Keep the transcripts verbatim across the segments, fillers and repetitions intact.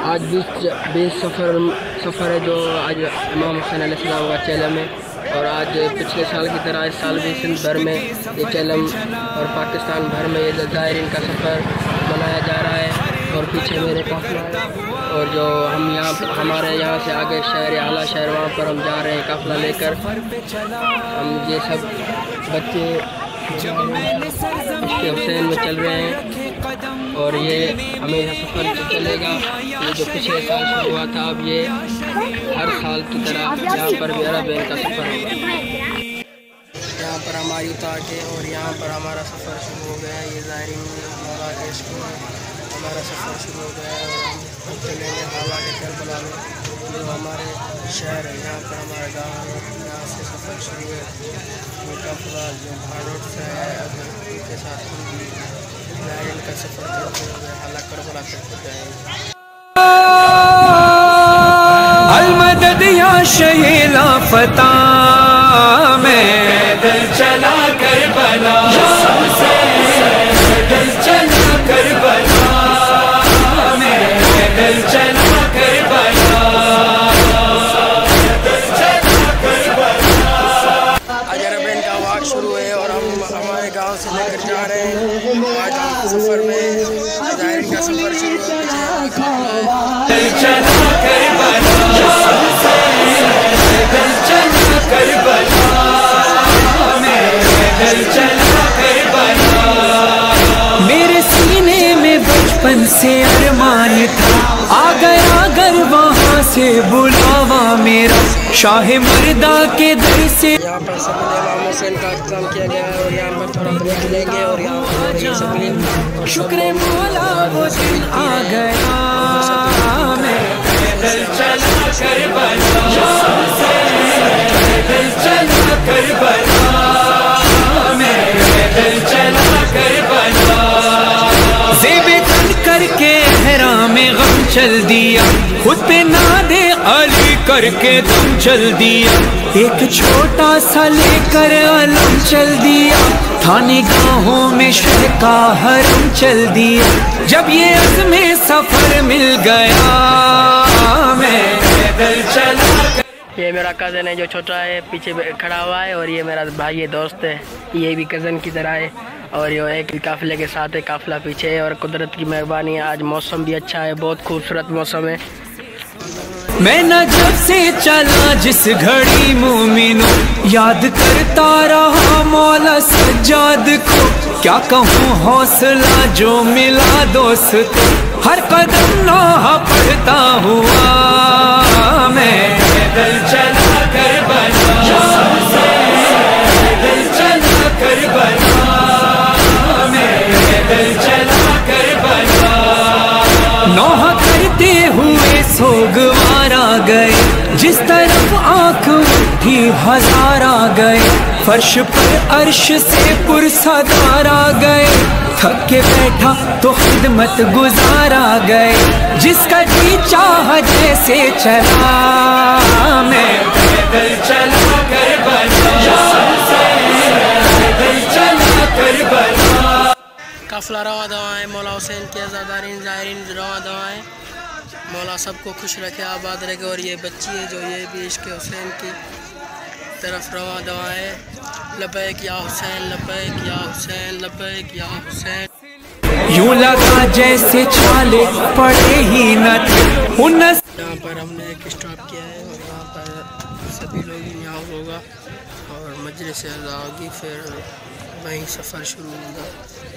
آج بیس بیس سفر سفر ہے جو آج امام حسین علیہ السلام کا چیلم ہے، اور آج پچھلے سال کی طرح اس سال بھی سندھ بھر میں یہ چیلم اور پاکستان بھر میں یہ زائرین کا سفر منایا جا رہا ہے۔ اور پیچھے میرے قافلہ ہے، اور جو ہم یہاں ہمارے یہاں سے آگے شہر اعلیٰ شہر وہاں پر ہم جا رہے ہیں قافلہ لے کر۔ ہم یہ سب بچے عشق حسین میں چل رہے ہیں، اور یہ ہمیں سفر چلے گا۔ یہ جو پچھلے سال شروع ہوا تھا، اب یہ ہر سال کی طرح یہاں پر بھی عرب کا سفر ہوگا۔ یہاں پر ہماری اتار کے اور یہاں پر ہمارا سفر شروع ہو گیا ہے۔ یہ زائرین مولا کے عشق میں ہمارا سفر شروع ہو گیا ہے، اور ہم چلیں گے حالہ کے کربلا میں جو ہمارے شہر ہے۔ یہاں پر ہمارا گاؤں ہے، یہاں سے سفر شروع ہے۔ یہ قافلہ جو بھاروٹ سے ہے، اگر ان کے ساتھ ہم بھی زائرین کا سفر کرتے ہوئے حالہ کربلا تک جائیں گے۔ المدد یا شہیلا فتح میں دل چلا کربلا سے، دل چلا کربلا میں دل چلا کربلا، دل چلا کربلا۔ آج عربین کا واق شروع ہے، اور ہم ہمارے گاؤں سے لے کر جا رہے ہیں۔ آج ہم سفر میں زائرین کا سفر شروع ہے۔ دل چلا کربلا سے، دل چلا کربلا میں دل چلا کربلا۔ میرے سینے میں بچپن سے ارمان تھا، آ گیا اگر وہاں سے بلاوا میرا شاہ مردہ کے در سے۔ یہاں پر سب امام حسین کا اختتام کیا گیا ہے، اور یہاں پر تھوڑا بریک لیں گے، اور یہاں پر یہ سب شکر مولا وہ دن آ گیا، میں دل چلا کربلا سے، دل چلا کربلا میں دل چلا کربلا۔ زیب تن کر کے احرام غم چل دیا، خود پہ ناد علی کر کے دم چل دیا، ایک چھوٹا سا لے کر علم چل دیا، تھا نگاہوں میں شہ کا حرم چل دیا۔ جب یہ عزم سفر مل گیا، میں دل چلا۔ یہ میرا کزن ہے جو چھوٹا ہے، پیچھے کھڑا ہوا ہے، اور یہ میرا بھائی دوست ہے، یہ بھی کزن کی طرح ہے، اور یہ ایک قافلے کے ساتھ ہے، قافلہ پیچھے ہے، اور قدرت کی مہربانی ہے آج موسم بھی اچھا ہے، بہت خوبصورت موسم ہے۔ میں نہ جب سے چلا جس گھڑی مومنوں، یاد کرتا رہا مولا سجاد کو، کیا کہوں حوصلہ جو ملا دوست، ہر قدم نوحہ پڑھتا ہوا، میں دل چلا کربلا سے، دل چلا کربلا میں دل چلا کربلا۔ نوحہ کرتے ہوئے سوگوار آ گئے، جس طرف آنکھ اٹھی ہزار آ گئے، فرش پر عرش سے پرصدار آ گئے، تھک کے بیٹھا تو خدمت گزار آ گئے، جس کا جی چاہ جیسے چلا، میں دل چلا کربلا سے، دل چلا کربلا۔ قافلہ رواں دواں مولا حسین کے عزادارین زائرین رواں دواں، مولا سب کو خوش رکھے، آباد رکھے، اور یہ بچی ہے جو یہ بھی عشق حسین کی طرف رواں دواں ہے۔ لبیک یا حسین، لبیک یا حسین، لبیک یا حسین۔ یوں لگا جیسے چھالے پڑے ہی نہ تھے انس۔ یہاں پر ہم نے ایک اسٹاپ کیا ہے، اور یہاں پر سبھی لوگ یہاں ہوگا، اور مجلس اعزا ہوگی، پھر وہیں سفر شروع ہوگا۔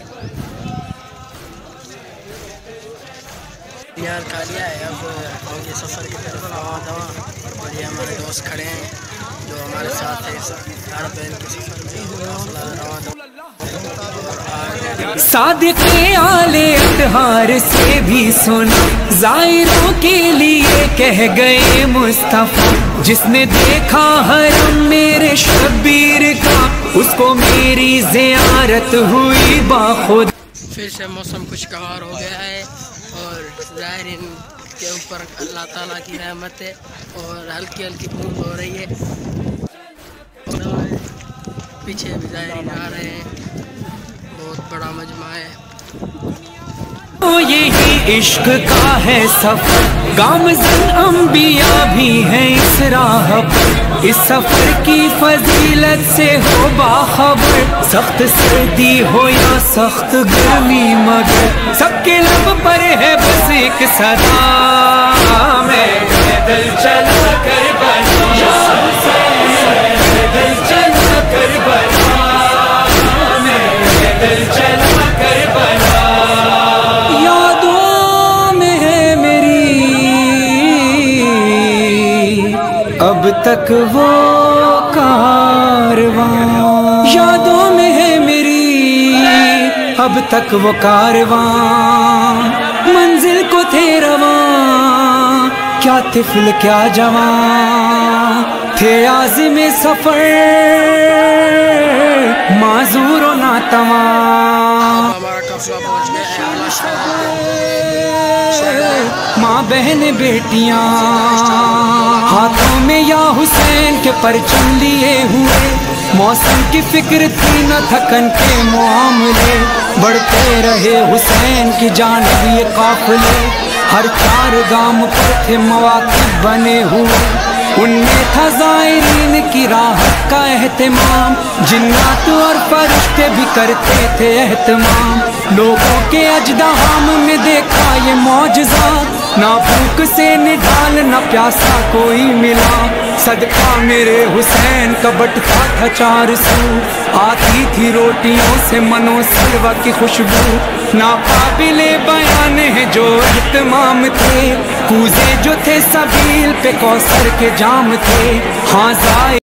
یہاں کھا لیا ہے، اب ہم یہ سفر کی طرف رواں دواں، اور یہ ہمارے دوست کھڑے ہیں جو ہمارے ساتھ ہیں عربین کے سفر میں رواں دواں۔ صادق آل اطہار سے بھی سنا، زائروں کے لیے کہہ گئے مصطفیٰ، جس نے دیکھا حرم میرے شبیر کا، اس کو میری زیارت ہوئی باخود۔ پھر سے موسم خوشگوار ہو گیا ہے، اور زائرین کے اوپر اللہ تعالیٰ کی رحمت ہے، اور ہلکی ہلکی بوند ہو رہی ہے، پیچھے بھی زائرین آ رہے ہیں، بہت بڑا مجمع ہے۔ یہی عشق کا ہے سفر، गामज़न अंबिया भी हैं इस राह पर, इस सफर की फजीलत से हो बाखबर। सख्त सर्दी हो या सख्त गर्मी मगर सबके लब पर है बस एक सदा, मैं पैदल चला करबला, पैदल चला करबला, मैं पैदल चला करबला। यादों में है मेरी अब तक वो कारवां, यादों में है मेरी अब तक वो कारवां। मंजिल को थे रवां, क्या तिफल क्या जवां, थे आज़िम सफर माजूर और नातवां। माँ बहन बेटियां हाथों में या हुसैन के परचम लिए हुए, मौसम की फिक्र थी न थकन के मामले, बढ़ते रहे हुसैन की जानिब ये काफिले। हर चार गाम पर थे मवाक़िफ़ बने हुए, उनमें था ज़ायरीन की राहत का एहतमाम, जिन्नात और फरिश्ते भी करते थे एहतमाम। लोगों के अजदाहाम में देखा ये मौजज़ा, ना भूख से निढाल न प्यासा कोई मिला, सदका मेरे हुसैन का बटता था चार सू। आती थी रोटियों से मनो सिलवा की खुशबू, ना काबिले बयान है जो इत्माम थे, कूजे जो थे सबील पे कौसर के जाम थे। हाँ